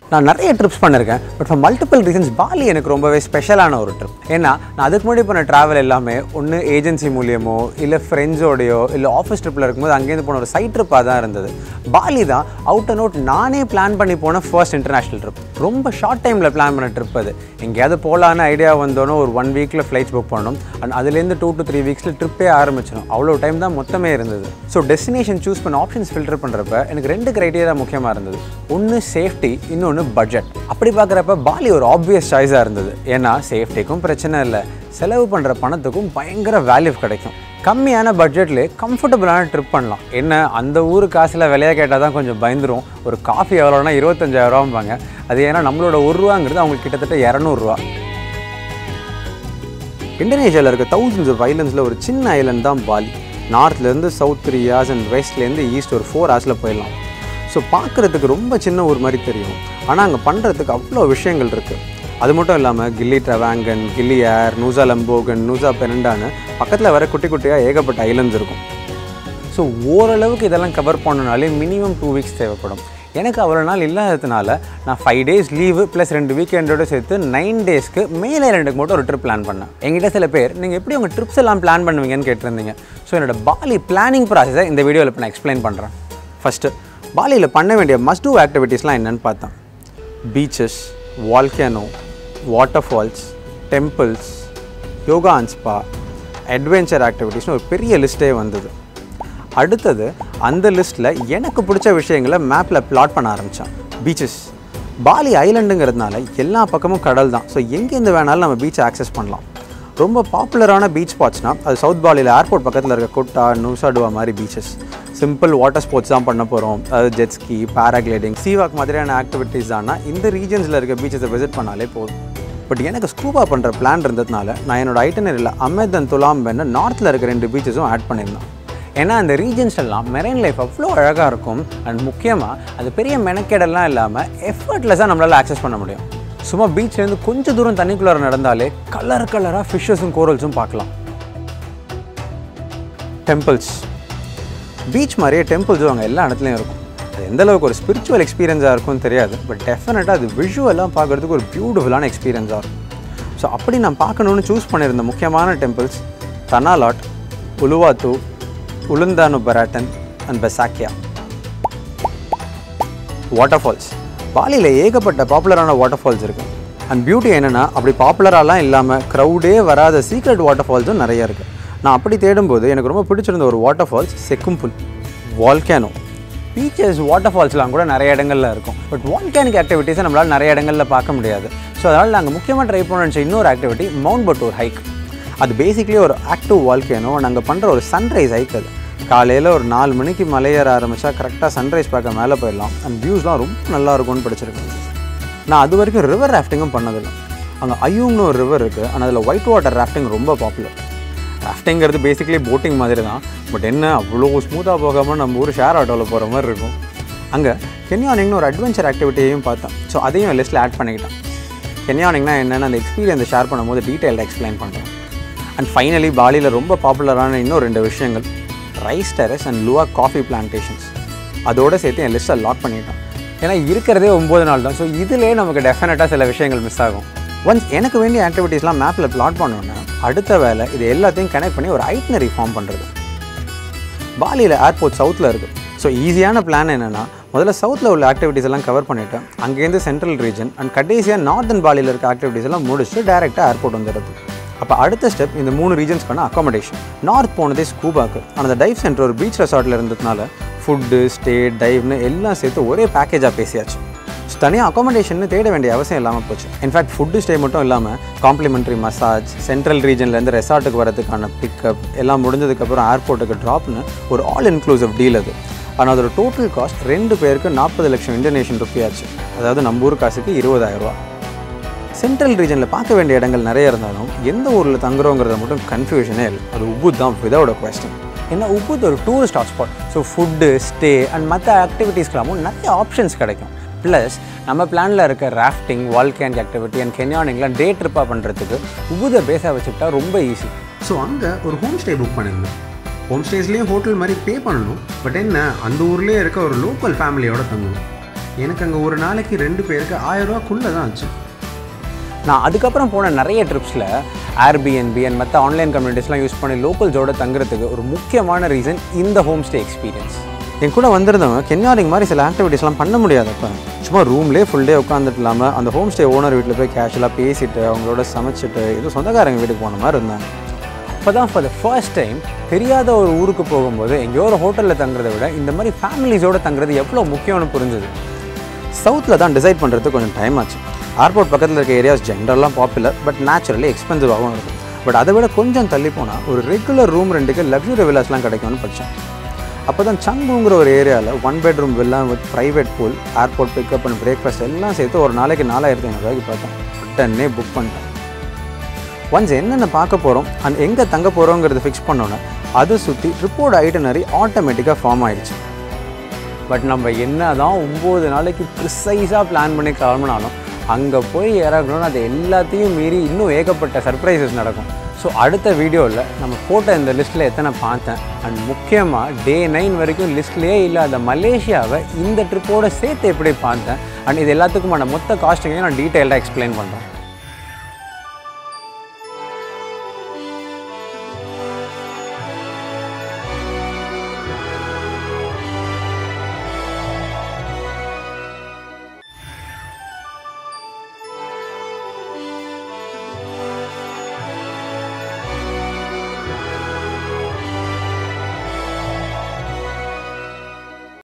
நான் நிறைய ட்ரிப்ஸ் பண்ணியிருக்கேன். But for multiple reasons Bali எனக்கு ரொம்பவே ஸ்பெஷலான ஒரு ட்ரிப். ஏன்னா நான் அதுக்கு முன்னாடி பண்ண ட்ராவல் எல்லாமே ஒன்று ஏஜென்சி மூலியமோ இல்லை ஃப்ரெண்ட்ஸோடையோ இல்லை ஆஃபீஸ் ட்ரிப்பில் இருக்கும்போது அங்கேருந்து போன ஒரு சைட் ட்ரிப்பாக தான் இருந்தது. பாலி தான் அவுட் அண்ட் அவுட் நானே பிளான் பண்ணி போன ஃபர்ஸ்ட் இன்டர்நேஷ்னல் ட்ரிப். ரொம்ப ஷார்ட் டைமில் பிளான் பண்ண ட்ரிப் அது. எங்கேயாவது போகலான்னு ஐடியா வந்தோன்னே ஒரு 1 வீக்கில் ஃப்ளைட்ஸ் புக் பண்ணணும். அண்ட் அதுலேருந்து 2 to 3 வீக்ஸில் ட்ரிப்பே ஆரம்பிச்சிடும். அவ்வளோ டைம் தான் மொத்தமே இருந்தது. ஸோ டெஸ்டினேஷன் சூஸ் பண்ண ஆப்ஷன்ஸ் ஃபில்டர் பண்ணுறப்ப எனக்கு 2 க்ரைட்டீரியா முக்கியமாக இருந்தது. ஒன்று சேஃப்டி, இன்னொன்று பட்ஜெட். அப்படி பார்க்குறப்ப பாலி ஒரு ஆப்வியஸ் சாய்ஸாக இருந்தது. ஏன்னா சேஃப்டிக்கும் பிரச்சனை இல்லை, செலவு பண்ணுற பணத்துக்கும் பயங்கர வேல்யூ கிடைக்கும். கம்மியான பட்ஜெட்லேயே கம்ஃபர்டபுளான ட்ரிப் பண்ணலாம். என்ன அந்த ஊர் காசில் விலையாக கேட்டால் தான் கொஞ்சம் பயந்துரும். ஒரு காஃபி எவ்வளோனா 25,000 ரூபாம்பாங்க. அது ஏன்னா நம்மளோட ₹1 அவங்களுக்கு கிட்டத்தட்ட $200. இந்தோனேஷியாவில் இருக்க thousands of islandsல ஒரு சின்ன ஐலண்ட் தான் பாலி. நார்த்லேருந்து சவுத் 3 hours அண்ட் வெஸ்ட்லேருந்து ஈஸ்ட் ஒரு 4 hours போயிடலாம். ஸோ பார்க்குறதுக்கு ரொம்ப சின்ன ஊர் மாதிரி தெரியும். ஆனால் அங்கே பண்ணுறதுக்கு அவ்வளோ விஷயங்கள் இருக்குது. அது மட்டும் இல்லாமல் கில்லி ட்ரவாங்கன், கில்லி ஏர், நூசா லம்போகன், நூசா பெனண்டான்னு பக்கத்தில் வர குட்டி குட்டியாக ஏகப்பட்ட ஐலண்ட்ஸ் இருக்கும். ஸோ ஓரளவுக்கு இதெல்லாம் கவர் பண்ணனாலே மினிமம் 2 weeks தேவைப்படும். எனக்கு அவ்வளோ நாள் இல்லாததுனால நான் 5 days லீவு ப்ளஸ் 2 வீக்கெண்டோடு சேர்த்து 9 daysக்கு மேல் ஐலண்டுக்கு மட்டும் ஒரு ட்ரிப் பிளான் பண்ணேன். எங்கிட்ட சில பேர் நீங்கள் எப்படி உங்கள் ட்ரிப்ஸ் எல்லாம் பிளான் பண்ணுவீங்கன்னு கேட்டிருந்தீங்க. ஸோ என்னோடய பாலி பிளானிங் ப்ராசஸை இந்த வீடியோவில் இப்போ நான் எக்ஸ்பிளைன் பண்ணுறேன். ஃபஸ்ட்டு பாலியில் பண்ண வேண்டிய மஸ்ட் டூ ஆக்டிவிட்டீஸ்லாம் என்னென்னு பார்த்தேன். Beaches, volcano, waterfalls, temples, yoga and spa, adventure ஆக்டிவிட்டீஸ்னு ஒரு பெரிய லிஸ்ட்டே வந்தது. அடுத்தது அந்த லிஸ்ட்டில் எனக்கு பிடிச்ச விஷயங்களை மேப்பில் பிளாட் பண்ண ஆரம்பித்தேன். பீச்சஸ், பாலி ஐலண்டுங்கிறதுனால எல்லா பக்கமும் கடல் தான். ஸோ எங்கேருந்து வேணாலும் நம்ம பீச்சை ஆக்சஸ் பண்ணலாம். ரொம்ப பாப்புலரான பீச் ஸ்பாட்ஸ்னால் அது சவுத் பாலியில் ஏர்போர்ட் பக்கத்தில் இருக்க கொட்டா, நூசாடுவா மாதிரி பீச்சஸ். சிம்பிள் வாட்டர் ஸ்போர்ட்ஸ் தான் பண்ண போகிறோம். அதாவது ஜெட்ஸ்கி, பேராகிளைடிங், சீவாக் மாதிரியான ஆக்டிவிட்டீஸ் தானா இந்த ரீஜன்ஸில் இருக்க பீச்சஸை விசிட் பண்ணாலே போதும். பட் எனக்கு ஸ்கூபா பண்ணுற பிளான் இருந்ததுனால நான் என்னோடய ஐட்டனரியில் அமெத் அண்ட் துலாம்பென்னு நார்த்தில் இருக்க 2 பீச்சஸும் ஆட் பண்ணியிருந்தேன். ஏன்னா அந்த ரீஜன்ஸ்லாம் மெரைன் லைஃப் அவ்வளோ அழகாக இருக்கும். அண்ட் முக்கியமாக அது பெரிய மெனக்கேடெல்லாம் இல்லாமல் எஃபர்ட்லெஸ்ஸாக நம்மளால் ஆக்சஸ் பண்ண முடியும். சும்மா பீச்லேருந்து கொஞ்சம் தூரம் தண்ணிக்குள்ளார நடந்தாலே கலராக ஃபிஷ்ஷஸும் கோரல்ஸும் பார்க்கலாம். டெம்பிள்ஸ், பீச் மாதிரியே டெம்பிள்ஸும் அங்கே எல்லா இடத்துலையும் இருக்கும். அது எந்தளவுக்கு ஒரு ஸ்பிரிச்சுவல் எக்ஸ்பீரியன்ஸாக இருக்கும்னு தெரியாது. பட் டெஃபினட்டாக அது விஷுவலாக பார்க்குறதுக்கு ஒரு பியூட்டிஃபுல்லான எக்ஸ்பீரியன்ஸாக இருக்கும். ஸோ அப்படி நான் பார்க்கணுன்னு சூஸ் பண்ணியிருந்த முக்கியமான temples Tanah Lot, Uluwatu, Ulun Danu Bratan and Besakih. Waterfalls, பாலியில் ஏகப்பட்ட பாப்புலரான வாட்டர்ஃபால்ஸ் இருக்குது. அண்ட் பியூட்டி என்னென்னா அப்படி பாப்புலராலாம் இல்லாமல் க்ரௌடே வராத சீக்ரெட் வாட்டர்ஃபால்ஸும் நிறையா இருக்குது. நான் அப்படி தேடும்போது எனக்கு ரொம்ப பிடிச்சிருந்த ஒரு வாட்டர்ஃபால்ஸ் செக்கும்புல். வால்கேனோ, பீச்சஸ், வாட்டர்ஃபால்ஸ்லாம் கூட நிறைய இடங்களில் இருக்கும். பட் வால்கேனிக் ஆக்டிவிட்டீஸை நம்மளால் நிறைய இடங்களில் பார்க்க முடியாது. ஸோ அதனால் நாங்கள் முக்கியமாக ட்ரை பண்ண நினச்ச இன்னொரு ஆக்டிவிட்டி மவுண்ட் பட்டூர் ஹைக். அது பேசிக்லி ஒரு ஆக்டிவ் வால்கேனோ. நாங்கள் பண்ணுற ஒரு சன்ரைஸ் ஹைக். அது காலையில் ஒரு 4 மணிக்கு மலையேற ஆரம்பித்தா கரெக்டாக சன்ரைஸ் பார்க்க மேலே போயிடலாம். அண்ட் வியூஸ்லாம் ரொம்ப நல்லாயிருக்கும்னு படிச்சிருக்கேன். நான் அது வரைக்கும் ரிவர் ராஃப்டிங்கும் பண்ணதில்லை. அங்கே ஐயூங்னு ஒரு ரிவர் இருக்குது. ஆனால் அதில் ஒயிட் வாட்டர் ராஃப்டிங் ரொம்ப பாப்புலர். ராஃப்டிங்கிறது பேசிக்கலி போட்டிங் மாதிரி தான். பட் என்ன அவ்வளோ ஸ்மூத்தாக போகாமல் நம்ம ஊர் ஷேர் ஆட்டோவில் போகிற மாதிரி இருக்கும். அங்கே கென்யானிங்னு ஒரு அட்வென்ச்சர் ஆக்டிவிட்டியையும் பார்த்தேன். ஸோ அதையும் லிஸ்ட்டில் ஆட் பண்ணிக்கிட்டேன். கென்யானிங்னா என்னென்னு அந்த எக்ஸ்பீரியன்ஸை ஷேர் பண்ணும்போது டீட்டெயில்டாக எக்ஸ்பிளைன் பண்ணுறேன். அண்ட் ஃபைனலி பாலியில் ரொம்ப பாப்புலரான இன்னும் 2 விஷயங்கள், rice terrace and Luwak coffee plantations. அதோடு சேர்த்து என் லிஸ்ட்டை லாக் பண்ணிட்டேன். ஏன்னா இருக்கிறதே 9 நாள் தான். ஸோ இதிலே நமக்கு டெஃபினட்டாக சில விஷயங்கள் மிஸ் ஆகும். ஒன்ஸ் எனக்கு வேண்டிய ஆக்டிவிட்டீஸ்லாம் மேப்பில் பிளாட் பண்ணோன்னா அடுத்த வேலை இது எல்லாத்தையும் கனெக்ட் பண்ணி ஒரு ஐட்னரி ஃபார்ம் பண்ணுறது. பாலியில் ஏர்போர்ட் சவுத்தில் இருக்குது. ஸோ ஈஸியான பிளான் என்னென்னா முதல்ல சவுத்தில் உள்ள ஆக்டிவிட்டீஸ் எல்லாம் கவர் பண்ணிவிட்டு அங்கேருந்து சென்ட்ரல் ரீஜன் அண்ட் கடைசியாக நார்தன் பாலியில் இருக்க ஆக்டிவிட்டீஸ் எல்லாம் முடிச்சுட்டு டேரெக்டாக ஏர்போர்ட் வந்துடுது. அப்போ அடுத்த ஸ்டெப் இந்த 3 ரீஜன்ஸ்க்கான அக்காமடேஷன். நார்த் போனதே ஸ்கூபாக்கு. ஆனால் அந்த டைவ் சென்டர் ஒரு பீச் ரெசார்ட்டில் இருந்ததுனால ஃபுட்டு, ஸ்டே, டைவ்னு எல்லாம் சேர்த்து ஒரே பேக்கேஜாக பேசியாச்சு. ஸோ தனியாக அக்காமடேஷன் தேட வேண்டிய அவசியம் இல்லாமல் போச்சு. இன்ஃபேக்ட் ஃபுட்டு ஸ்டே மட்டும் இல்லாமல் காம்ப்ளிமெண்ட்ரி மசாஜ், சென்ட்ரல் ரீஜன்லேருந்து ரெசார்ட்டுக்கு வரதுக்கான பிக்கப் எல்லாம் முடிஞ்சதுக்கப்புறம் ஏர்போர்ட்டுக்கு ட்ராப்னு ஒரு ஆல் இன்க்ளூசிவ் டீல் அது. ஆனால் அதோட டோட்டல் காஸ்ட் 2 பேருக்கு 40 லட்சம் இந்தோனேஷியன் ருப்பி ஆச்சு. அதாவது நம்ம ஊர் காசுக்கு 20,000 ரூபா. சென்ட்ரல் ரீஜனில் பார்க்க வேண்டிய இடங்கள் நிறைய இருந்தாலும் எந்த ஊரில் தங்குறோங்கிறத மட்டும் கன்ஃபியூஷனே இல்லை. அது உபுத் தான் விதவுட் அ குவெஸ்டன். ஏன்னா உபுத் ஒரு tourist hotspot. So food, stay and மற்ற ஆக்டிவிட்டீஸ்க்கெல்லாமும் நிறைய ஆப்ஷன்ஸ் கிடைக்கும். ப்ளஸ் நம்ம பிளானில் இருக்க ராஃப்டிங், வால்கேனிக் ஆக்டிவிட்டி அண்ட் கென்யானிங்லாம் டே ட்ரிப்பாக பண்ணுறதுக்கு உபுதை பேஸாக வச்சுக்கிட்டா ரொம்ப ஈஸி. ஸோ அங்கே ஒரு ஹோம் ஸ்டே புக் பண்ணியிருந்தேன். ஹோம் ஸ்டேஸ்லேயும் ஹோட்டல் மாதிரி பே பண்ணணும். பட் என்ன அந்த ஊர்லேயே இருக்க ஒரு லோக்கல் ஃபேமிலியோட தங்கணும். எனக்கு அங்கே ஒரு நாளைக்கு 2 பேருக்கு 1000 ரூபாக்குள்ளே தான் ஆச்சு. நான் அதுக்கப்புறம் போன நிறைய ட்ரிப்ஸில் ஏர்பிஎன்பி அண்ட் மற்ற ஆன்லைன் கம்யூனிட்டிஸ்லாம் யூஸ் பண்ணி லோக்கல்ஸோட தங்குறதுக்கு ஒரு முக்கியமான ரீசன் இந்த ஹோம் ஸ்டே எக்ஸ்பீரியன்ஸ். என் கூட வந்திருந்தவங்க கென்யாரிங் மாதிரி சில ஆக்டிவிட்டீஸ்லாம் பண்ண முடியாதப்ப சும்மா ரூம்லேயே ஃபுல் டே உட்காந்துட்டு இல்லாமல் அந்த ஹோம் ஸ்டே ஓனர் வீட்டில் போய் கேஷுவலாக பேசிட்டு அவங்களோட சமைச்சிட்டு ஏதோ சொந்தக்காரங்க வீட்டுக்கு போன மாதிரி இருந்தாங்க. அப்போ தான் ஃபார் த ஃபர்ஸ்ட் டைம் தெரியாத ஒரு ஊருக்கு போகும்போது எங்கேயோ ஒரு ஹோட்டலில் தங்குறதை விட இந்த மாதிரி ஃபேமிலிஸோடு தங்குறது எவ்வளோ முக்கியம்னு புரிஞ்சுது. சவுத்தில் தான் டிசைட் பண்ணுறதுக்கு கொஞ்சம் டைம் ஆச்சு. ஏர்போர்ட் பக்கத்தில் இருக்க ஏரியாஸ் ஜென்ரலாக பாப்புலர் பட் நேச்சுரலி எக்ஸ்பென்சிவாகவும் இருக்கும். பட் அதை விட கொஞ்சம் தள்ளி போனால் ஒரு ரெகுலர் ரூம் ரெண்டுக்கு லக்ஸுரி வில்லாஸ்லாம் கிடைக்கும்னு படித்தேன். அப்போ தான் சங்குங்கிற ஒரு ஏரியாவில் 1 bedroom villa with private pool, airport pickup and breakfast எல்லாம் சேர்த்து ஒரு நாளைக்கு 4500 ரூபாய்க்கு பார்த்தேன். உடனே புக் பண்ணிட்டேன். ஒன்ஸ் என்னென்ன பார்க்க போகிறோம் அண்ட் எங்கே தங்க போகிறோங்கிறது ஃபிக்ஸ் பண்ணோன்னே அதை சுற்றி ட்ரிப்போட ஐட்டனரி ஆட்டோமேட்டிக்காக ஃபார்ம் ஆகிடுச்சு. பட் நம்ம என்ன தான் 9 நாளைக்கு ப்ரிசைஸாக பிளான் பண்ணி கிளம்பினாலும் அங்கே போய் இறங்கணும்னு அது எல்லாத்தையும் மீறி இன்னும் ஏகப்பட்ட சர்ப்ரைசஸ் நடக்கும். ஸோ அடுத்த வீடியோவில் நம்ம போட்ட இந்த லிஸ்ட்டில் எத்தனை பார்த்தேன் அண்ட் முக்கியமாக டே 9 வரைக்கும் லிஸ்ட்லேயே இல்லாத மலேசியாவை இந்த ட்ரிப்போடு சேர்த்து எப்படி பார்த்தேன் அண்ட் இது எல்லாத்துக்குமான மொத்த காஸ்டிங்கையும் நான் டீட்டெயிலாக எக்ஸ்பிளைன் பண்ணுறேன்.